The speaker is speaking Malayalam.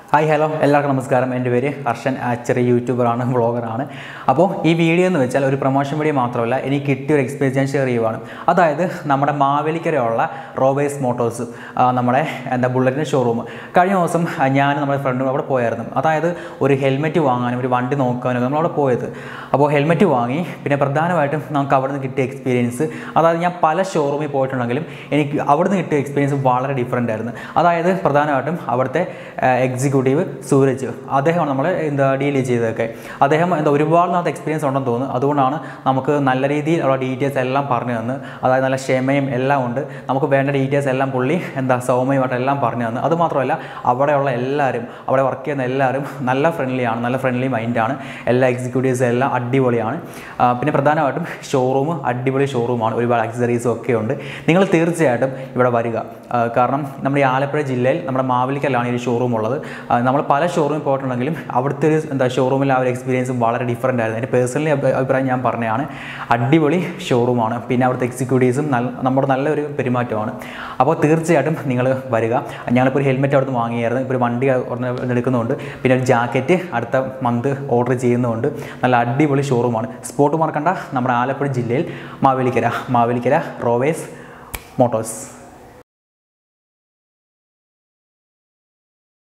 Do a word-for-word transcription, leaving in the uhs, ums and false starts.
Hi, hello, എല്ലാവർക്കും നമസ്കാരം. എൻ്റെ പേര് ഹർഷൻ, ആക്ച്വലി യൂട്യൂബറാണ്, വ്ളോഗറാണ്. അപ്പോൾ ഈ വീഡിയോ എന്ന് വെച്ചാൽ ഒരു പ്രൊമോഷൻ വീഡിയോ മാത്രമല്ല, എനിക്ക് കിട്ടിയ ഒരു എക്സ്പീരിയൻസ് ഞാൻ ഷെയർ ചെയ്യുവാണ്. അതായത് നമ്മുടെ മാവേലിക്കരയുള്ള റോവേഴ്സ് മോട്ടോഴ്സ്, നമ്മുടെ എന്താ ബുള്ളറ്റിൻ്റെ ഷോറൂം. കഴിഞ്ഞ ദിവസം ഞാൻ നമ്മുടെ ഫ്രണ്ടും അവിടെ പോയായിരുന്നു. അതായത് ഒരു ഹെൽമെറ്റ് വാങ്ങാനും ഒരു വണ്ടി നോക്കാനും നമ്മളവിടെ പോയത്. അപ്പോൾ ഹെൽമെറ്റ് വാങ്ങി, പിന്നെ പ്രധാനമായിട്ടും നമുക്ക് അവിടെ നിന്ന് കിട്ടിയ എക്സ്പീരിയൻസ്, അതായത് ഞാൻ പല ഷോറൂമിൽ പോയിട്ടുണ്ടെങ്കിലും എനിക്ക് അവിടെ നിന്ന് കിട്ടിയ എക്സ്പീരിയൻസ് വളരെ ഡിഫറൻ്റ് ആയിരുന്നു. അതായത് പ്രധാനമായിട്ടും അവിടുത്തെ എക്സിക്യൂട്ടീവ് സൂരജ്, അദ്ദേഹമാണ് നമ്മൾ എന്താ ഡീൽ ചെയ്തതൊക്കെ. അദ്ദേഹം എന്താ ഒരുപാട് നാളത്തെ എക്സ്പീരിയൻസ് ഉണ്ടെന്ന് തോന്നുന്നു. അതുകൊണ്ടാണ് നമുക്ക് നല്ല രീതിയിൽ ഉള്ള ഡീറ്റെയിൽസ് എല്ലാം പറഞ്ഞു തന്ന്, അതായത് നല്ല ക്ഷമയും എല്ലാം ഉണ്ട്. നമുക്ക് വേണ്ട ഡീറ്റെയിൽസ് എല്ലാം പുള്ളി എന്താ സൗമ്യമായിട്ട് എല്ലാം പറഞ്ഞു തന്നു. അതുമാത്രമല്ല, അവിടെയുള്ള എല്ലാവരും, അവിടെ വർക്ക് ചെയ്യുന്ന എല്ലാവരും നല്ല ഫ്രണ്ട്ലിയാണ്, നല്ല ഫ്രണ്ട്ലി മൈൻഡാണ്. എല്ലാ എക്സിക്യൂട്ടീവ്സും എല്ലാം അടിപൊളിയാണ്. പിന്നെ പ്രധാനമായിട്ടും ഷോറൂം അടിപൊളി ഷോറൂമാണ്, ഒരുപാട് ആക്സസറീസും ഒക്കെ ഉണ്ട്. നിങ്ങൾ തീർച്ചയായിട്ടും ഇവിടെ വരിക. കാരണം നമ്മുടെ ഈ ആലപ്പുഴ ജില്ലയിൽ നമ്മുടെ മാവേലിക്കലാണ് ഈ ഷോറൂം ഉള്ളത്. നമ്മൾ പല ഷോറൂമിൽ പോയിട്ടുണ്ടെങ്കിലും അവിടുത്തെ ഒരു എന്താ ഷോറൂമിൽ ആ ഒരു എക്സ്പീരിയൻസ് വളരെ ഡിഫറൻ്റ് ആയിരുന്നു. എൻ്റെ പേഴ്സണലി അഭിപ്രായം ഞാൻ പറഞ്ഞതാണ്. അടിപൊളി ഷോറൂമാണ്. പിന്നെ അവിടുത്തെ എക്സിക്യൂട്ടീവ്സും നല്ല നമ്മുടെ നല്ലൊരു പെരുമാറ്റമാണ്. അപ്പോൾ തീർച്ചയായിട്ടും നിങ്ങൾ വരിക. ഞങ്ങളിപ്പോൾ ഒരു ഹെൽമെറ്റ് അവിടെ നിന്ന് വാങ്ങിയായിരുന്നു. ഇപ്പോൾ ഒരു വണ്ടി എടുക്കുന്നുണ്ട്. പിന്നെ ഒരു ജാക്കറ്റ് അടുത്ത മന്ത് ഓർഡർ ചെയ്യുന്നുണ്ട്. നല്ല അടിപൊളി ഷോറൂമാണ്. സ്പോട്ട് മറക്കണ്ട, നമ്മുടെ ആലപ്പുഴ ജില്ലയിൽ മാവേലിക്കര മാവേലിക്കര റോവേഴ്സ് മോട്ടോഴ്സ്.